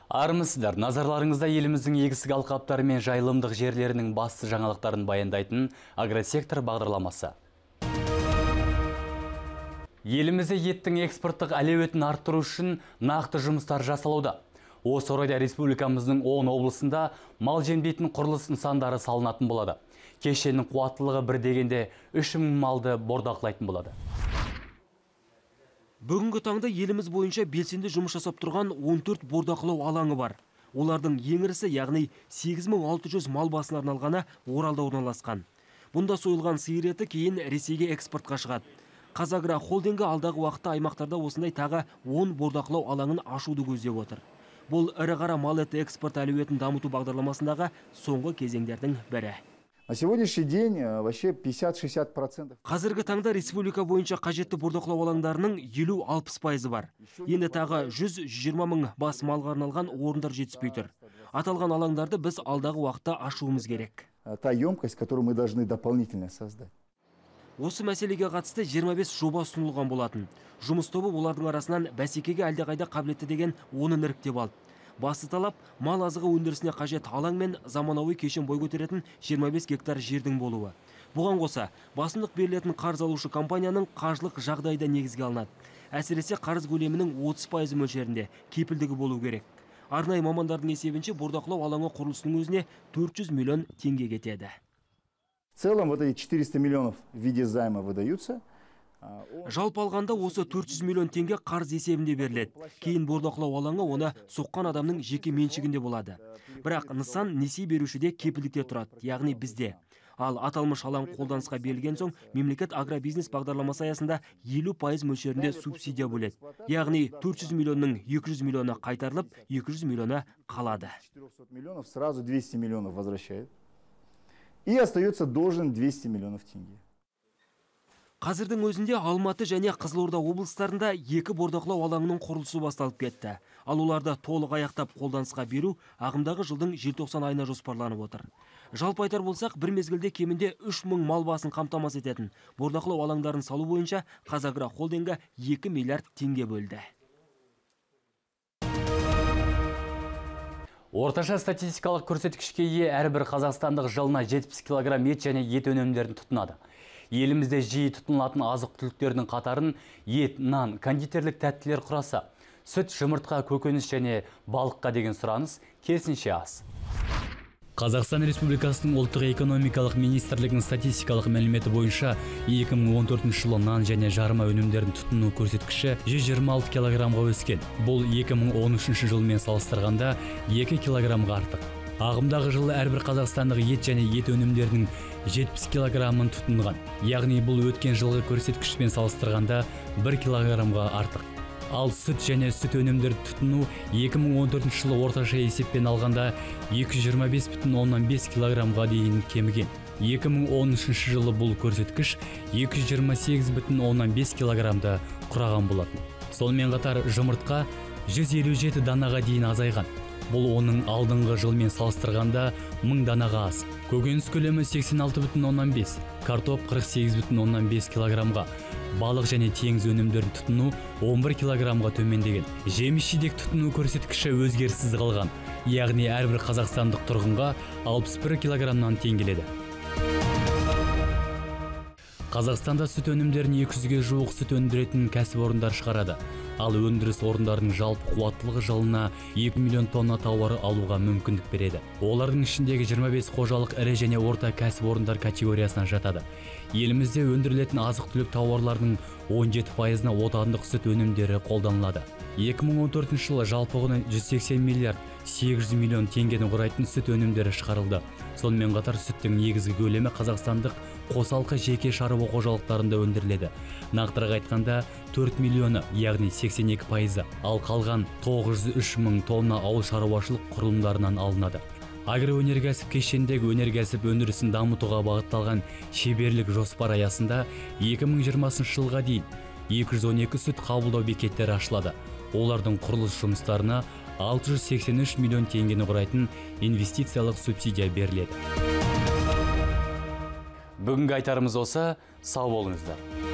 Армысыздар, назарларыңызда еліміздің егістік алқаптары мен жайылымдық жерлерінің басты жаңалықтарын баяндайтын агросектор бағдарламасы. Елімізде еттің экспорттық әлеуетін арттыру үшін нақты жұмыстар жасалуда. Осы орайда республикамыздың 10 облысында мал жембейтін құрылыс нысандары салынатын болады. Кешеннің қуаттылығы бір дегенде 3000 малды бордақылайтын болады. Бүгінгі таңда еліміз бойынша белсенді жұмыс жасап тұрған 14 бордақылау алаңы бар. Олардың ең ірісі, яғни 8600 мал басына арналғаны Оралда орналасқан. Бұнда сойылған сиыр еті кейін Ресейге экспортқа шығады. Қазагро холдингі алдағы уақытта аймақтарда осындай тағы 10 бордақылау алаңын ашуды көздеп отыр. Бұл ірі қара мал еті экспорт әлеуетін дамыту бағдарламасындағы соңғы кезеңдердің бірі. На сегодняшний день вообще 50-60%. Қазіргі таңда республика бойынша қажетті бордақылау алаңдарының 50-60% бар. Енді тағы 100-120 мың бас малға арналған орындар жетіспей тұр. Аталған алаңдарды біз алдағы уақытта ашуымыз керек. Та емкость, которую мы должны дополнительно создать. Осы мәселеге қатысты 25 жоба ұсынылған болатын. Жұмыс тобы олардың арасынан бәсекеге әлдеқайда қабілетті деген 10-ын іріктеп алды. Басты талап мал азығы өндірісіне қажет алаң мен заманауи кешен бой көтеретін 25 гектар жердің болуы. Бұған қоса, басымдық берілетін қарыз алушы компанияның қаржылық жағдайда негізге алынады. Әсіресе қарыз көлемінің 30% мөлшерінде кепілдігі болу керек. Арнайы мамандардың есебінше бордақылау алаңы құрылысының өзіне 400 миллион теңге кетеді. В целом вот эти 400 миллионов в виде займа выдаются. Жалпы алғанда осы 400 миллион теңге қарыз есебінде беріледі. Кейін бордақылау алаңы оны соққан адамның жеке меншігінде болады. Бірақ нысан несие берушіде кепілдікте тұрады, яғни бізде. Ал аталмыш алаң қолданысқа берілген соң мемлекет агробизнес бағдарламасы аясында 50% мөлшерінде субсидия бөледі. Яғни 400 миллионның 200 миллионы қайтарылып, 200 миллионы қалады. 400 миллионов сразу 200 миллионов возвращает. И остается должен 200 миллионов тенге. Қазірдің өзінде Алматы және Қызылорда облыстарында 2 бордақылау алаңының құрылысы басталып кетті. Ал оларды толық аяқтап қолданысқа беру ағымдағы жылдың желтоқсан айына жоспарланып отыр. Жалпы айтар болсақ, бір мезгілде кемінде 3000 мал басын қамтамасыз ететін бордақылау алаңдарын салу бойынша Қазагро холдингі 2 миллиард теңге бөлді. Орташа статистикалық көрсеткішке ие әрбір қазақстандық жылына 70 кг ет және ет өнімдерін тұтынады. Елімізде жиі тұтынылатын азық түліктердің қатарын ет, нан, кондитерлік тәттілер құраса, сүт, жұмыртқа, көкөніс және балыққа деген сұраныс керісінше аз. Қазақстан Республикасының ұлттық экономикалық министрлігінің статистикалық мәліметі бойынша 2014 жылы нан және жарма өнімдерін тұтыну көрсеткіші 126 килограммға өскен. Бұл 2013 жылмен салыстырғанда 2 килограммға артық. Ағымдағы жылы әрбір қазақстандық ет және ет өнімдерінің 70 килограммын тұтынған. Яғни бұл өткен жылғы көрсеткішпен салыстырғанда 1 килограммға артық. Ал сүт және сүт өнімдерді тұтыну 2014 жылы орташа есеппен алғанда 225,5 килограммға дейін кеміген. 2013 жылы бұл көрсеткіш 228,5 килограммда құраған болатын. Сонымен қатар жұмыртқа 157 данаға дейін азайған. Бұл оның алдыңғы жылмен салыстырғанда 1000 данаға аз. Көкөніс көлемі 86,5, картоп 48,5 килограммға, балық және теңіз өнімдерін тұтыну 11 килограммға төмендеген. Жеміс-жидек тұтыну көрсеткіші өзгеріссіз қалған, яғни әрбір қазақстандық тұрғынға 61 килограммнан тең келеді. Қазақстанда сүт өнімдерін 200-ге жуық сүт өндіретін кәсіпорындар шығарады. Ал өндіріс орындарының жалпы қуаттылығы жылына 2 миллион тонна тауар алуға мүмкіндік береді. Олардың ішіндегі 25 қожалық ірі және орта кәсіпорындар категориясына жатады. Елімізде өндірілетін азық-түлік тауарларының 17%-ына отандық сүт өнімдері қолданылады. 2014 жылы жалпы құны 180 миллиард 800 миллион теңгені құрайтын сүт өнімдері шығарылды. Сонымен қатар сүттің негізгі көлемі қазақстандық қосалқы жеке шаруа қожалықтарында өндіріледі. Нақтырақ айтқанда 4 миллионы, яғни 82%, ал қалған 903 мың тонна ауыл шаруашылық құрылымдарынан алынады. Агроөнеркәсіп кешендегі өнеркәсіп өндірісін дамытуға бағытталған шеберлік жоспар аясында 2020 жылға дейін 212 сүт қабылдау бекеттері ашылады. Олардың құрылыс жұмыстарына 683 миллион теңгені құрайтын инвестициялық субсидия беріледі. Бүгінгі айтарымыз осы, сау болыңыздар.